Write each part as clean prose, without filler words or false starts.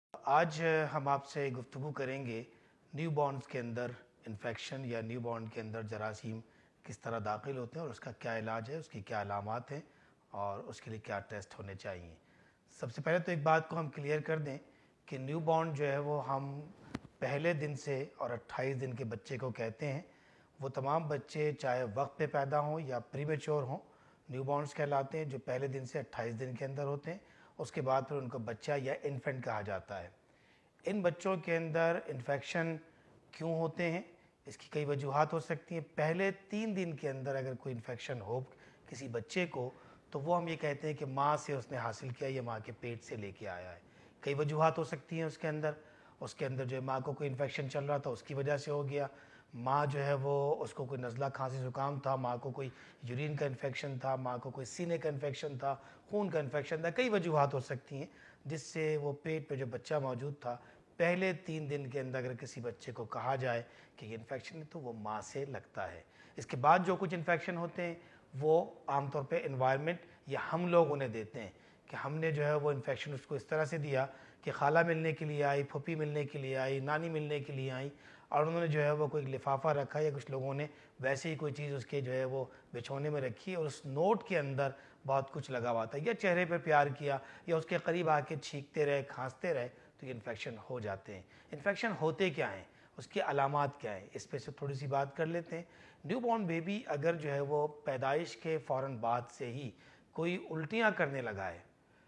आज हम आपसे गुफ्तगू करेंगे न्यू बॉर्न्स के अंदर इन्फेक्शन या न्यू बॉर्न के अंदर जरासीम किस तरह दाखिल होते हैं और उसका क्या इलाज है, उसकी क्या अलामात हैं और उसके लिए क्या टेस्ट होने चाहिए। सबसे पहले तो एक बात को हम क्लियर कर दें कि न्यू बॉर्न जो है वो हम पहले दिन से और 28 दिन के बच्चे को कहते हैं। वो तमाम बच्चे चाहे वक्त पे पैदा हों या प्रीमेच्योर हों, न्यू बॉर्न्स कहलाते हैं, जो पहले दिन से 28 दिन के अंदर होते हैं। उसके बाद फिर उनको बच्चा या इन्फेंट कहा जाता है। इन बच्चों के अंदर इन्फेक्शन क्यों होते हैं, इसकी कई वजूहत हो सकती हैं। पहले 3 दिन के अंदर अगर कोई इन्फेक्शन हो किसी बच्चे को, तो वो हम ये कहते हैं कि माँ से उसने हासिल किया या माँ के पेट से लेके आया है। कई वजूहत हो सकती हैं उसके अंदर जो है माँ को कोई इन्फेक्शन चल रहा था, उसकी वजह से हो गया। माँ जो है वो उसको कोई नज़ला खांसी ज़ुकाम था, माँ को कोई यूरिन का इन्फेक्शन था, माँ को कोई सीने का इन्फेक्शन था, खून का इन्फेक्शन था। कई वजूहत हो सकती हैं जिससे वो पेट पे जो बच्चा मौजूद था, पहले 3 दिन के अंदर अगर किसी बच्चे को कहा जाए कि ये इन्फेक्शन है तो वो माँ से लगता है। इसके बाद जो कुछ इन्फेक्शन होते हैं वो आमतौर पे एनवायरनमेंट या हम लोग उन्हें देते हैं कि हमने जो है वो इन्फेक्शन उसको इस तरह से दिया कि खाला मिलने के लिए आई, फूफी मिलने के लिए आई, नानी मिलने के लिए आई और उन्होंने जो है वो कोई लिफाफा रखा या कुछ लोगों ने वैसे ही कोई चीज़ उसके जो है वो बिछोने में रखी और उस नोट के अंदर बहुत कुछ लगा हुआ था, या चेहरे पर प्यार किया या उसके करीब आके छींकते रहे, खांसते रहे, तो ये इन्फेक्शन हो जाते हैं। इन्फेक्शन होते क्या हैं, उसकी अलामात क्या हैं, इस पर से थोड़ी सी बात कर लेते हैं। न्यू बॉर्न बेबी अगर जो है वो पैदाइश के फ़ौरन बाद से ही कोई उल्टियाँ करने लगा है,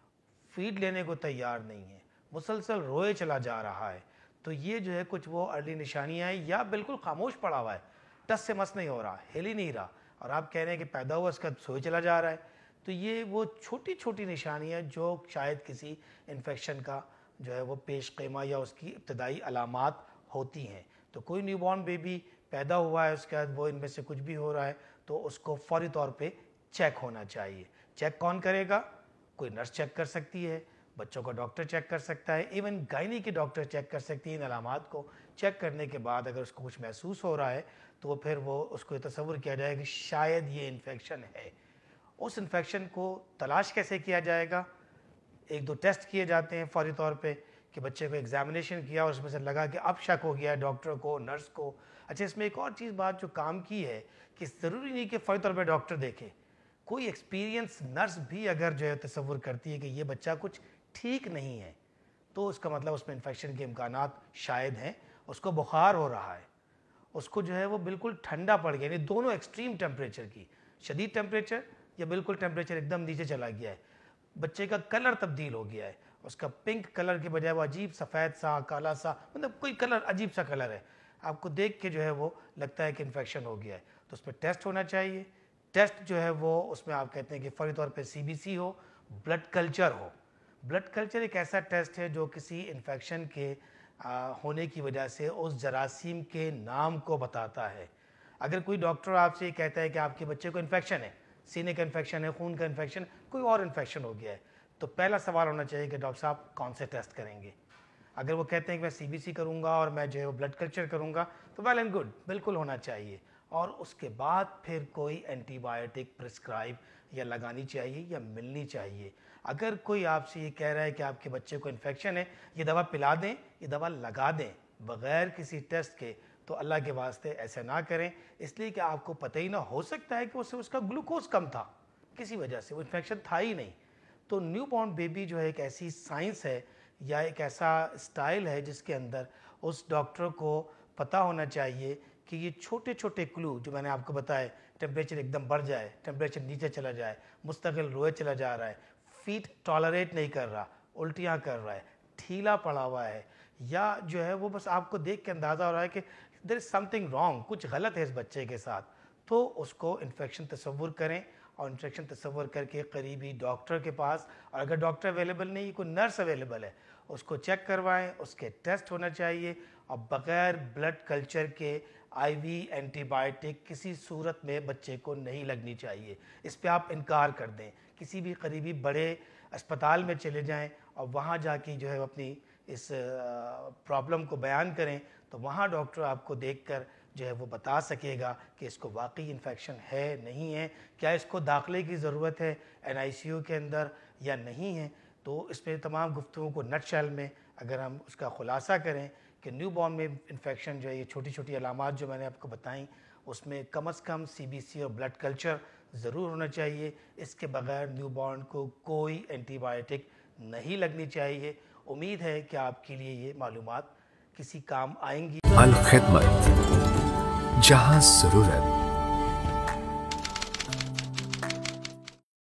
फीड लेने को तैयार नहीं है, मुसलसल रोए चला जा रहा है, तो ये जो है कुछ वो अर्ली निशानियाँ हैं। या बिल्कुल खामोश पड़ा हुआ है, टस से मस नहीं हो रहा, हिल ही नहीं रहा, और आप कह रहे हैं कि पैदा हुआ उसका सोए चला जा रहा है, तो ये वो छोटी छोटी निशानियाँ जो शायद किसी इन्फेक्शन का जो है वो पेश कीमा या उसकी इब्तदाई अलामात होती हैं। तो कोई न्यूबॉर्न बेबी पैदा हुआ है, उसके बाद वो इनमें से कुछ भी हो रहा है, तो उसको फौरी तौर पे चेक होना चाहिए। चेक कौन करेगा? कोई नर्स चेक कर सकती है, बच्चों का डॉक्टर चेक कर सकता है, इवन गायनी की डॉक्टर चेक कर सकती है। इन अलामात को चेक करने के बाद अगर उसको कुछ महसूस हो रहा है तो फिर वो उसको तसव्वुर किया जाएगा कि शायद ये इन्फेक्शन है। उस इन्फेक्शन को तलाश कैसे किया जाएगा? 1-2 टेस्ट किए जाते हैं फौरी तौर पे कि बच्चे को एग्जामिनेशन किया और उसमें से लगा कि अब शक हो गया डॉक्टर को, नर्स को। अच्छा, इसमें एक और चीज़ बात जो काम की है कि ज़रूरी नहीं कि फौरी तौर पे डॉक्टर देखे, कोई एक्सपीरियंस नर्स भी अगर जो है तसव्वुर करती है कि ये बच्चा कुछ ठीक नहीं है, तो उसका मतलब उसमें इन्फेक्शन के इम्कानात शायद हैं। उसको बुखार हो रहा है, उसको जो है वो बिल्कुल ठंडा पड़ गया, यानी दोनों एक्सट्रीम टेम्परेचर की, शदीद टेम्परेचर या बिल्कुल टेम्परेचर एकदम नीचे चला गया है, बच्चे का कलर तब्दील हो गया है, उसका पिंक कलर के बजाय वो अजीब सफ़ेद सा, काला सा, मतलब कोई कलर अजीब सा कलर है, आपको देख के जो है वो लगता है कि इन्फेक्शन हो गया है, तो उस पर टेस्ट होना चाहिए। टेस्ट जो है वो उसमें आप कहते हैं कि फौरी तौर पे सीबीसी हो, ब्लड कल्चर हो। ब्लड कल्चर एक ऐसा टेस्ट है जो किसी इन्फेक्शन के होने की वजह से उस जरासीम के नाम को बताता है। अगर कोई डॉक्टर आपसे ये कहता है कि आपके बच्चे को इन्फेक्शन है, सीने का इन्फेक्शन है, खून का इन्फेक्शन, कोई और इन्फेक्शन हो गया है, तो पहला सवाल होना चाहिए कि डॉक्टर साहब कौन से टेस्ट करेंगे। अगर वो कहते हैं कि मैं सीबीसी करूंगा और मैं जो है वो ब्लड कल्चर करूंगा, तो वेल एंड गुड, बिल्कुल होना चाहिए। और उसके बाद फिर कोई एंटीबायोटिक प्रिस्क्राइब या लगानी चाहिए या मिलनी चाहिए। अगर कोई आपसे ये कह रहा है कि आपके बच्चे को इन्फेक्शन है, ये दवा पिला दें, ये दवा लगा दें बग़ैर किसी टेस्ट के, तो अल्लाह के वास्ते ऐसा ना करें, इसलिए कि आपको पता ही ना, हो सकता है कि उसका ग्लूकोज कम था, किसी वजह से वो इन्फेक्शन था ही नहीं। तो न्यू बॉर्न बेबी जो है एक ऐसी साइंस है या एक ऐसा स्टाइल है जिसके अंदर उस डॉक्टर को पता होना चाहिए कि ये छोटे छोटे क्लू जो मैंने आपको बताए, टेम्परेचर एकदम बढ़ जाए, टेम्परेचर नीचे चला जाए, मुस्तकिल रोए चला जा रहा है, फीट टॉलरेट नहीं कर रहा, उल्टियाँ कर रहा है, ढीला पड़ा हुआ है, या जो है वो बस आपको देख के अंदाज़ा हो रहा है कि देयर इज़ समथिंग रॉन्ग, कुछ गलत है इस बच्चे के साथ, तो उसको इन्फेक्शन तसव्वुर करें और इन्फेक्शन तसव्वुर करके करीबी डॉक्टर के पास, और अगर डॉक्टर अवेलेबल नहीं, कोई नर्स अवेलेबल है, उसको चेक करवाएं, उसके टेस्ट होना चाहिए, और बग़ैर ब्लड कल्चर के आईवी एंटीबायोटिक किसी सूरत में बच्चे को नहीं लगनी चाहिए। इस पे आप इनकार कर दें, किसी भी करीबी बड़े अस्पताल में चले जाएं और वहाँ जाके जो है अपनी इस प्रॉब्लम को बयान करें, तो वहाँ डॉक्टर आपको देखकर जो है वो बता सकेगा कि इसको वाकई इन्फेक्शन है, नहीं है, क्या इसको दाखिले की ज़रूरत है एनआईसीयू के अंदर या नहीं है। तो इस पर तमाम गुफ्तगू को नटशेल में अगर हम उसका खुलासा करें कि न्यूबॉर्न में इन्फेक्शन जो है, ये छोटी छोटी अलामात जो मैंने आपको बताई, उसमें कम से कम CBC और ब्लड कल्चर ज़रूर होना चाहिए। इसके बगैर न्यूबॉर्न को कोई एंटीबायोटिक नहीं लगनी चाहिए। उम्मीद है कि आपके लिए ये मालूमात किसी काम आएंगी। अल खिदमत, जहां ज़रूरत